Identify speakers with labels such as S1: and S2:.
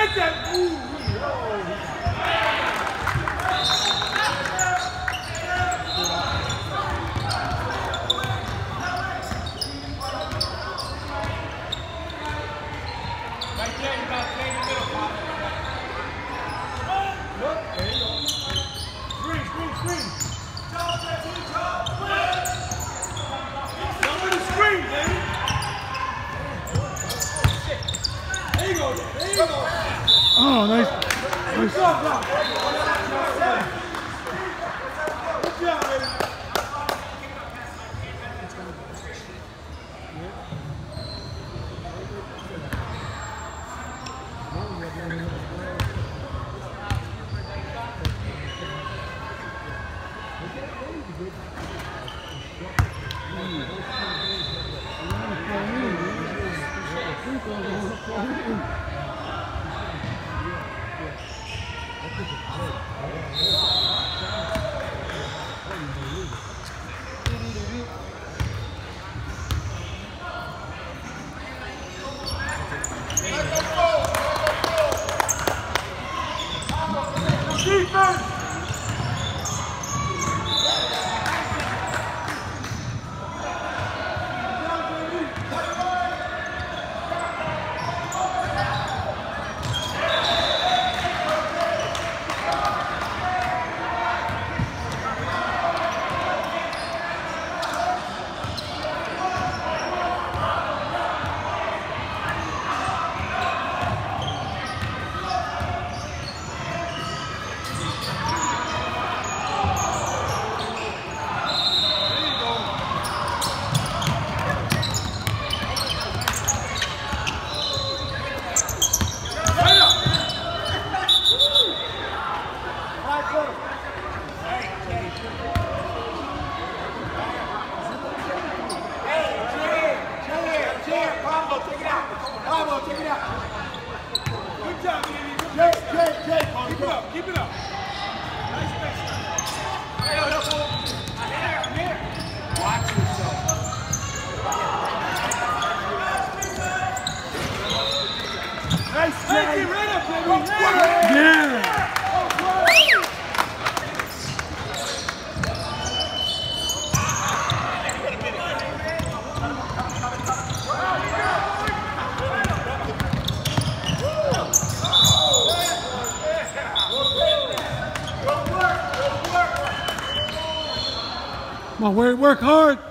S1: that. Ooh, right there, you got to play in the middle, Pop. Look, there you go. Screen, screen, screen. Over the screen, baby. There you go, there you go.
S2: Oh, nice.
S1: Good job, Rob. Good job, baby. Defense! Keep it up. Nice pass. Watch yourself. Nice. Hey, get right up, baby.
S2: Yeah. Come on, work hard.